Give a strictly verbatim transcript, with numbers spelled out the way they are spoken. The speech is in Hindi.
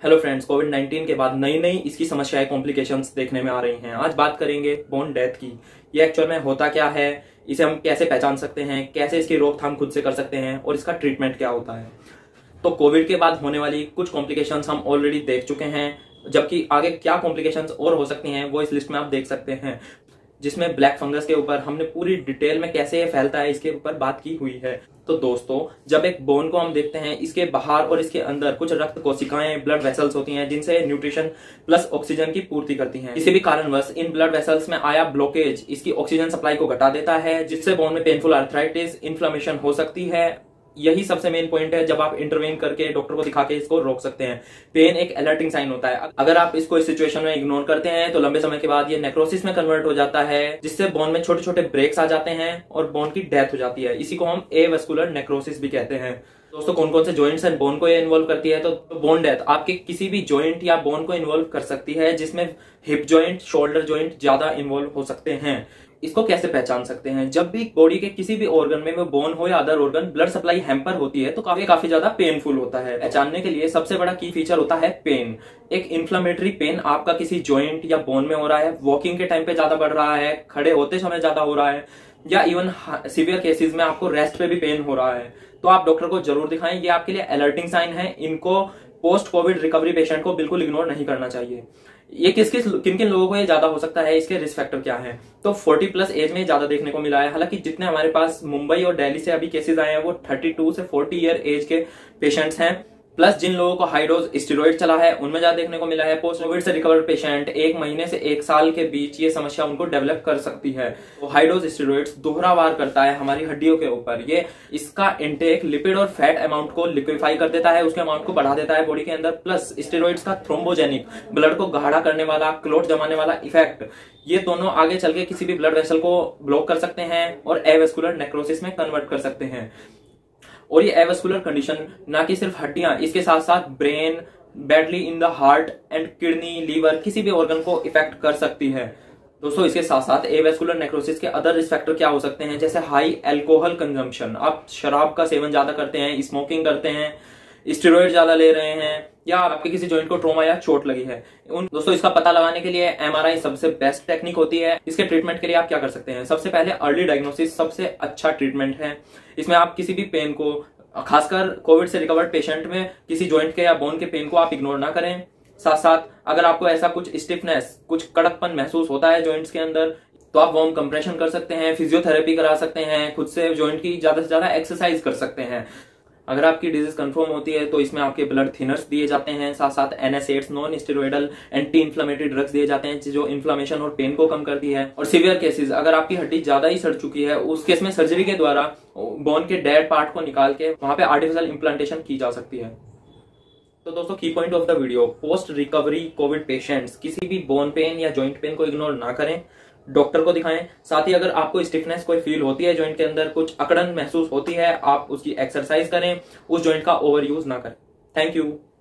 हेलो फ्रेंड्स, कोविड नाइन्टीन के बाद नई नई इसकी समस्याएं कॉम्प्लिकेशंस देखने में आ रही हैं। आज बात करेंगे बोन डेथ की। ये एक्चुअल में होता क्या है, इसे हम कैसे पहचान सकते हैं, कैसे इसकी रोकथाम खुद से कर सकते हैं और इसका ट्रीटमेंट क्या होता है। तो कोविड के बाद होने वाली कुछ कॉम्प्लिकेशंस हम ऑलरेडी देख चुके हैं, जबकि आगे क्या कॉम्प्लिकेशंस और हो सकती हैं वो इस लिस्ट में आप देख सकते हैं, जिसमें ब्लैक फंगस के ऊपर हमने पूरी डिटेल में कैसे ये फैलता है इसके ऊपर बात की हुई है। तो दोस्तों, जब एक बोन को हम देखते हैं, इसके बाहर और इसके अंदर कुछ रक्त कोशिकाएं, ब्लड वेसल्स होती हैं जिनसे न्यूट्रिशन प्लस ऑक्सीजन की पूर्ति करती हैं। किसी भी कारणवश इन ब्लड वेसल्स में आया ब्लॉकेज इसकी ऑक्सीजन सप्लाई को घटा देता है, जिससे बोन में पेनफुल आर्थराइटिस, इन्फ्लेमेशन हो सकती है। यही सबसे मेन पॉइंट है, जब आप इंटरवेन करके डॉक्टर को दिखा के इसको रोक सकते हैं। पेन एक अलर्टिंग साइन होता है। अगर आप इसको इस सिचुएशन में इग्नोर करते हैं तो लंबे समय के बाद ये नेक्रोसिस में कन्वर्ट हो जाता है, जिससे बोन में छोटे छोटे ब्रेक्स आ जाते हैं और बोन की डेथ हो जाती है। इसी को हम एवास्कुलर नेक्रोसिस भी कहते हैं। दोस्तों, कौन कौन से जॉइंट्स एंड बोन को ये इन्वॉल्व करती है? तो बोन डेथ आपके किसी भी जॉइंट या बोन को इन्वॉल्व कर सकती है, जिसमें हिप जॉइंट, शोल्डर जॉइंट ज्यादा इन्वॉल्व हो सकते हैं। इसको कैसे पहचान सकते हैं? जब भी बॉडी के किसी भी ऑर्गन में, वो बोन हो या other organ, blood supply hamper होती है तो काफी काफी ज्यादा पेनफुल होता है। पहचानने के लिए सबसे बड़ा की फीचर होता है पेन। एक इन्फ्लेमेटरी पेन आपका किसी जॉइंट या बोन में हो रहा है, वॉकिंग के टाइम पे ज्यादा बढ़ रहा है, खड़े होते समय ज्यादा हो रहा है, या इवन सीवियर केसेस में आपको रेस्ट पे भी पेन हो रहा है, तो आप डॉक्टर को जरूर दिखाएं। ये आपके लिए अलर्टिंग साइन है। इनको पोस्ट कोविड रिकवरी पेशेंट को बिल्कुल इग्नोर नहीं करना चाहिए। ये किस किस किन किन लोगों को ये ज्यादा हो सकता है, इसके रिस्क फैक्टर क्या है? तो चालीस प्लस एज में ज्यादा देखने को मिला है। हालांकि जितने हमारे पास मुंबई और दिल्ली से अभी केसेस आए हैं वो बत्तीस से चालीस ईयर एज के पेशेंट्स हैं। प्लस जिन लोगों को हाई डोज स्टेरॉइड चला है उनमें ज्यादा देखने को मिला है। पोस्ट कोविड से रिकवर्ड पेशेंट एक महीने से एक साल के बीच ये समस्या उनको डेवलप कर सकती है। तो हाई डोज स्टेरॉइड्स दोहरा वार करता है हमारी हड्डियों के ऊपर। ये इसका इंटेक लिपिड और फैट अमाउंट को लिक्विफाई कर देता है, उसके अमाउंट को बढ़ा देता है बॉडी के अंदर। प्लस स्टेरॉइड्स का थ्रोम्बोजेनिक, ब्लड को गाढ़ा करने वाला, क्लोट जमाने वाला इफेक्ट, ये दोनों आगे चल के किसी भी ब्लड वेसल को ब्लॉक कर सकते हैं और एवास्कुलर नेक्रोसिस में कन्वर्ट कर सकते हैं। और ये एवास्कुलर कंडीशन ना कि सिर्फ हड्डियां, इसके साथ साथ brain, badly in the heart and kidney, liver, किसी भी ऑर्गन को इफेक्ट कर सकती है। दोस्तों, इसके साथ साथ एवास्कुलर नेक्रोसिस के अदर रिस्क फैक्टर क्या हो सकते हैं? जैसे हाई अल्कोहल कंजम्पशन, आप शराब का सेवन ज्यादा करते हैं, स्मोकिंग करते हैं, स्टेरॉइड ज्यादा ले रहे हैं, या आपके किसी जॉइंट को ट्रोमा या चोट लगी है। उन दोस्तों, इसका पता लगाने के लिए एमआरआई सबसे बेस्ट टेक्निक होती है। इसके ट्रीटमेंट के लिए आप क्या कर सकते हैं? सबसे पहले अर्ली डायग्नोसिस सबसे अच्छा ट्रीटमेंट है। इसमें आप किसी भी पेन को, खासकर कोविड से रिकवर्ड पेशेंट में किसी जॉइंट के या बोन के पेन को आप इग्नोर ना करें। साथ साथ अगर आपको ऐसा कुछ स्टिफनेस, कुछ कड़कपन महसूस होता है जॉइंट्स के अंदर, तो आप वार्म कंप्रेशन कर सकते हैं, फिजियोथेरेपी करा सकते हैं, खुद से जॉइंट की ज्यादा से ज्यादा एक्सरसाइज कर सकते हैं। अगर आपकी डिजीज कंफर्म होती है तो इसमें आपके ब्लड थिनर्स दिए जाते हैं, साथ साथ NSAIDs, non steroidal anti inflammatory drugs दिए जाते हैं जो इन्फ्लेमेशन और पेन को कम करती है। और सीवियर केसेस, अगर आपकी हड्डी ज्यादा ही सड़ चुकी है, उस केस में सर्जरी के द्वारा बोन के डेड पार्ट को निकाल के वहां पे आर्टिफिशियल इम्प्लांटेशन की जा सकती है। तो दोस्तों, key point of the video, post recovery covid patients किसी भी बोन पेन या जॉइंट पेन को इग्नोर ना करें, डॉक्टर को दिखाएं। साथ ही अगर आपको स्टिफनेस कोई फील होती है, जॉइंट के अंदर कुछ अकड़न महसूस होती है, आप उसकी एक्सरसाइज करें, उस जॉइंट का ओवर यूज ना करें। Thank you.